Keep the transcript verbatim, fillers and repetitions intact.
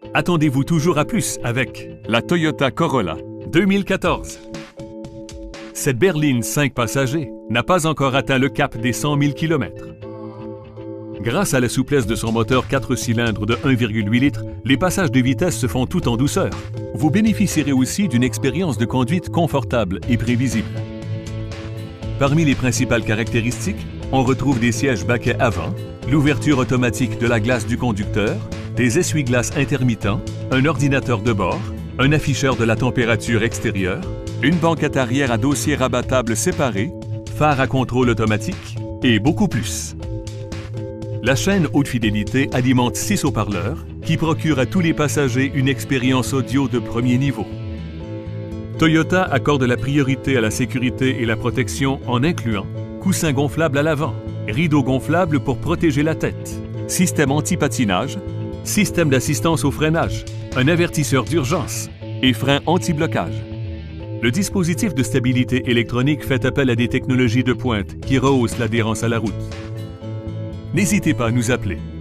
Attendez-vous toujours à plus avec la Toyota Corolla deux mille quatorze. Cette berline cinq passagers n'a pas encore atteint le cap des cent mille kilomètres. Grâce à la souplesse de son moteur quatre cylindres de un virgule huit litres, les passages de vitesse se font tout en douceur. Vous bénéficierez aussi d'une expérience de conduite confortable et prévisible. Parmi les principales caractéristiques, on retrouve des sièges baquets avant, l'ouverture automatique de la glace du conducteur, des essuie-glaces intermittents, un ordinateur de bord, un afficheur de la température extérieure, une banquette arrière à dossier rabattable séparé, phare à contrôle automatique et beaucoup plus. La chaîne haute fidélité alimente six haut-parleurs qui procurent à tous les passagers une expérience audio de premier niveau. Toyota accorde la priorité à la sécurité et la protection en incluant coussins gonflables à l'avant, rideaux gonflables pour protéger la tête, système anti-patinage, système d'assistance au freinage, un avertisseur d'urgence et frein anti-blocage. Le dispositif de stabilité électronique fait appel à des technologies de pointe qui rehaussent l'adhérence à la route. N'hésitez pas à nous appeler